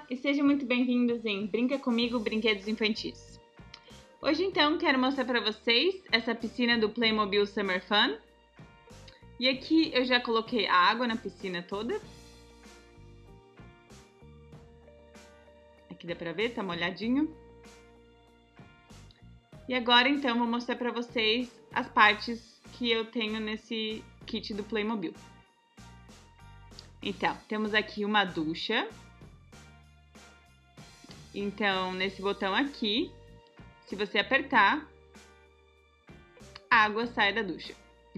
Olá e sejam muito bem-vindos em Brinca Comigo Brinquedos Infantis. Hoje então quero mostrar para vocês essa piscina do Playmobil Summer Fun. E aqui eu já coloquei a água na piscina toda. Aqui dá para ver, tá molhadinho. E agora então vou mostrar para vocês as partes que eu tenho nesse kit do Playmobil. Então, temos aqui uma ducha. Então, nesse botão aqui, se você apertar, a água sai da ducha.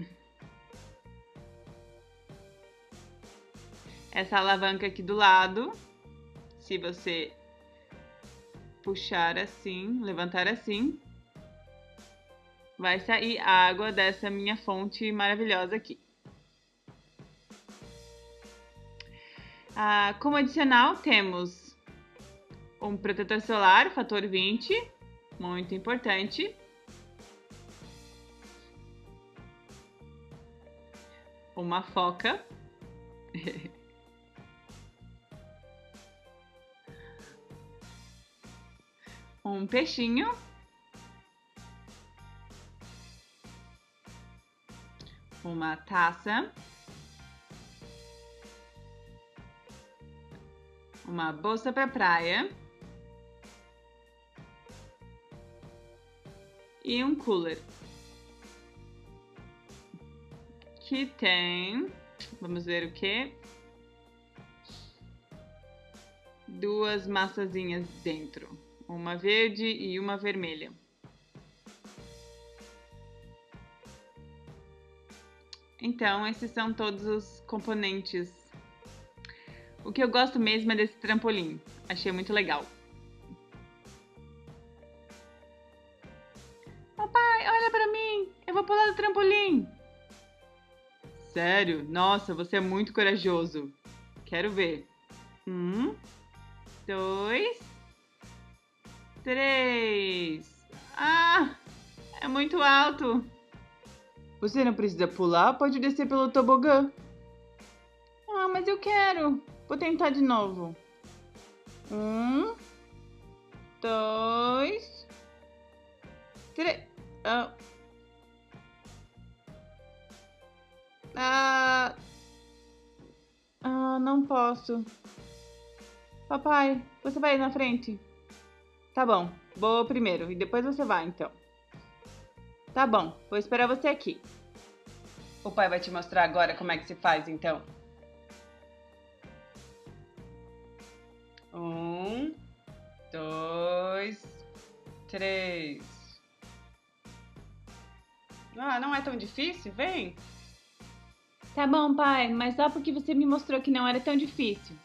Essa alavanca aqui do lado, se você puxar assim, levantar assim, vai sair água dessa minha fonte maravilhosa aqui. Como adicional, temos um protetor solar, fator 20, muito importante. Uma foca. Um peixinho. Uma taça. Uma bolsa para praia. E um cooler. Que tem, vamos ver o que? Duas massazinhas dentro. Uma verde e uma vermelha. Então, esses são todos os componentes. O que eu gosto mesmo é desse trampolim. Achei muito legal. Papai, olha pra mim! Eu vou pular do trampolim! Sério? Nossa, você é muito corajoso. Quero ver. 1, 2, 3. Ah! É muito alto. Você não precisa pular, pode descer pelo tobogã. Ah, mas eu quero. Vou tentar de novo. 1, 2, 3. Não posso. Papai, você vai na frente? Tá bom, vou primeiro e depois você vai, então. Tá bom, vou esperar você aqui. O pai vai te mostrar agora como é que se faz, então. 1, 2, 3. Não é tão difícil? Vem! Tá bom, pai, mas só porque você me mostrou que não era tão difícil.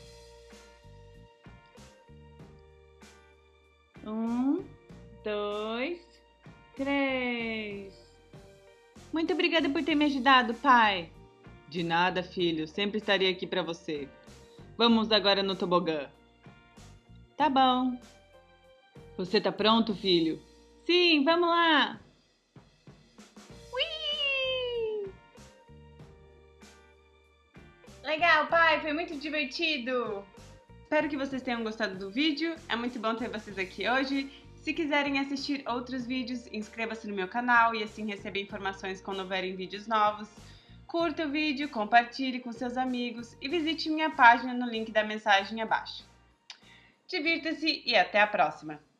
1, 2, 3. Muito obrigada por ter me ajudado, pai. De nada, filho. Sempre estarei aqui pra você. Vamos agora no tobogã. Tá bom. Você tá pronto, filho? Sim, vamos lá. Ui! Legal, pai. Foi muito divertido. Espero que vocês tenham gostado do vídeo. É muito bom ter vocês aqui hoje. Se quiserem assistir outros vídeos, inscreva-se no meu canal e assim receber informações quando houverem vídeos novos. Curta o vídeo, compartilhe com seus amigos e visite minha página no link da mensagem abaixo. Divirta-se e até a próxima!